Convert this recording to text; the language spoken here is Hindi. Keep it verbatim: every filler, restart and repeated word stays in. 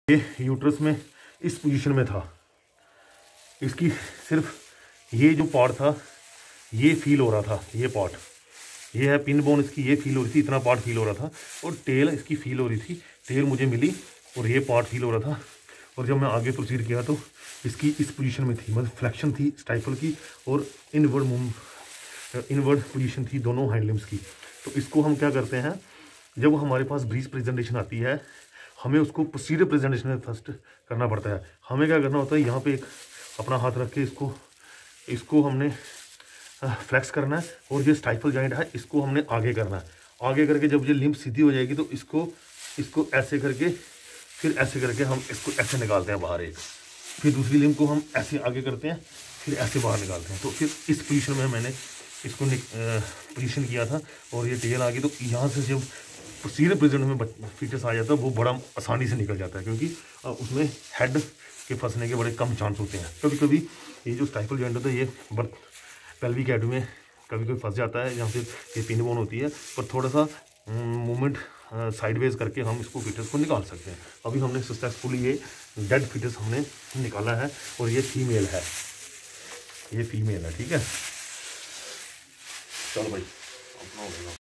ये यूट्रस में इस पोजीशन में था, इसकी सिर्फ ये जो पार्ट था ये फील हो रहा था, ये पार्ट ये है पिन बोन इसकी, ये फील हो रही थी, इतना पार्ट फील हो रहा था, और टेल इसकी फील हो रही थी, टेल मुझे मिली और ये पार्ट फील हो रहा था। और जब मैं आगे प्रोसीड किया तो इसकी इस पोजीशन में थी, मतलब फ्लैक्शन थी स्टाइफल की और इनवर्ड मूव इनवर्ड पोजीशन थी दोनों हैंड लिम्स की। तो इसको हम क्या करते हैं, जब हमारे पास ब्रीज प्रेजेंटेशन आती है हमें उसको पोस्टीरियर प्रेजेंटेशन में फर्स्ट करना पड़ता है। हमें क्या करना होता है, यहाँ पे एक अपना हाथ रख के इसको इसको हमने फ्लेक्स करना है, और ये स्टाइफल जॉइंट है इसको हमने आगे करना है। आगे करके जब ये लिम्फ सीधी हो जाएगी तो इसको इसको ऐसे करके फिर ऐसे करके हम इसको ऐसे निकालते हैं बाहर एक, फिर दूसरी लिम्फ को हम ऐसे आगे करते हैं, फिर ऐसे बाहर निकालते हैं। तो फिर इस पोजीशन में मैंने इसको पोजीशन किया था और ये टेल आ गई। तो यहाँ से जब पोस्टीरियर प्रेजेंट में फीचर्स आ जाता है वो बड़ा आसानी से निकल जाता है, क्योंकि उसमें हेड के फंसने के बड़े कम चांस होते हैं। कभी कभी ये जो स्टाइफल जॉइंट होता है ये बर्थ पेल्विक हेड में कभी कभी फंस जाता है, यहाँ पे ये पिन बोन होती है, पर थोड़ा सा मूवमेंट साइडवेज करके हम इसको फीटस को निकाल सकते हैं। अभी हमने सक्सेसफुली ये डेड फीटस हमने निकाला है और ये फीमेल है, ये फीमेल है। ठीक है, चलो भाई अपना हो गया।